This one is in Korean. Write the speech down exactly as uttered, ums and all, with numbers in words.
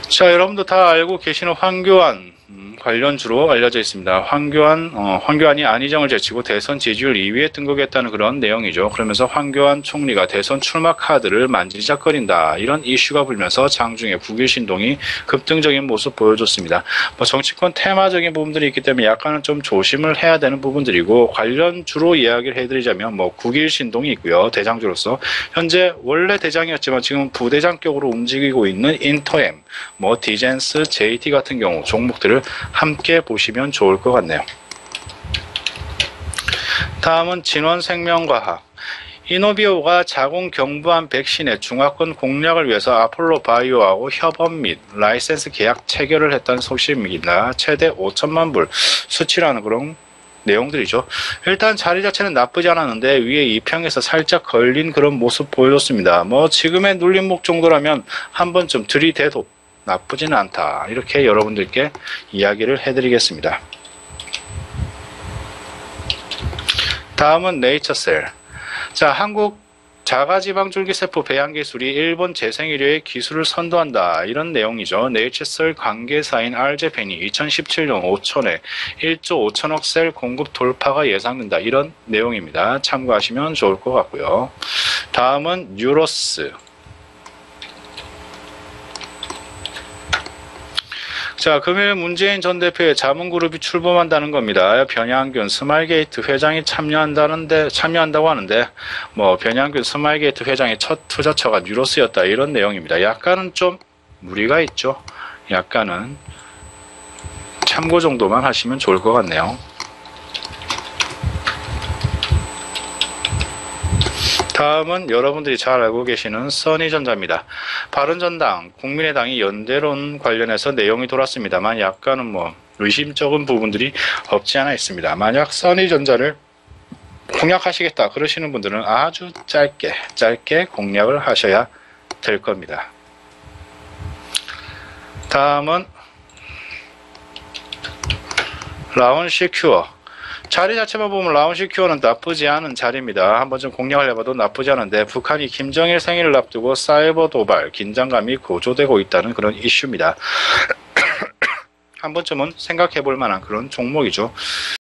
자, 여러분도 다 알고 계시는 황교안 음, 관련주로 알려져 있습니다. 황교안, 어, 황교안이 안희정을 제치고 대선 지지율 이 위에 등극했다는 그런 내용이죠. 그러면서 황교안 총리가 대선 출마 카드를 만지작거린다. 이런 이슈가 불면서 장중에 국일 신동이 급등적인 모습 보여줬습니다. 뭐 정치권 테마적인 부분들이 있기 때문에 약간은 좀 조심을 해야 되는 부분들이고, 관련주로 이야기를 해드리자면 뭐 국일 신동이 있고요. 대장주로서 현재 원래 대장이었지만 지금 부대장격으로 움직이고 있는 인터엠, 뭐 디젠스, 제이티 같은 경우 종목들을 함께 보시면 좋을 것 같네요. 다음은 진원생명과학. 이노비오가 자궁 경부암 백신의 중화권 공략을 위해서 아폴로 바이오하고 협업 및 라이센스 계약 체결을 했다는 소식입니다. 최대 오천만 불 수치라는 그런 내용들이죠. 일단 자리 자체는 나쁘지 않았는데 위에 이평에서 살짝 걸린 그런 모습 보여줬습니다. 뭐 지금의 눌림목 정도라면 한 번쯤 들이대도 나쁘지는 않다. 이렇게 여러분들께 이야기를 해드리겠습니다. 다음은 네이처셀. 자, 한국 자가지방줄기세포 배양 기술이 일본 재생의료의 기술을 선도한다. 이런 내용이죠. 네이처셀 관계사인 알제펜이 이천십칠 년 오천에 일조 오천억 셀 공급 돌파가 예상된다. 이런 내용입니다. 참고하시면 좋을 것 같고요. 다음은 뉴로스. 자, 금일 문재인 전 대표의 자문그룹이 출범한다는 겁니다. 변양균 스마일게이트 회장이 참여한다는데, 참여한다고 하는데, 뭐, 변양균 스마일게이트 회장의 첫 투자처가 뉴로스였다. 이런 내용입니다. 약간은 좀 무리가 있죠. 약간은 참고 정도만 하시면 좋을 것 같네요. 다음은 여러분들이 잘 알고 계시는 써니전자입니다. 바른전당, 국민의당이 연대론 관련해서 내용이 돌았습니다만 약간은 뭐 의심적인 부분들이 없지 않아 있습니다. 만약 써니전자를 공략하시겠다 그러시는 분들은 아주 짧게 짧게 공략을 하셔야 될 겁니다. 다음은 라운시큐어. 자리 자체만 보면 라운시큐어는 나쁘지 않은 자리입니다. 한번 좀 공략을 해봐도 나쁘지 않은데, 북한이 김정일 생일을 앞두고 사이버 도발, 긴장감이 고조되고 있다는 그런 이슈입니다. 한 번쯤은 생각해 볼 만한 그런 종목이죠.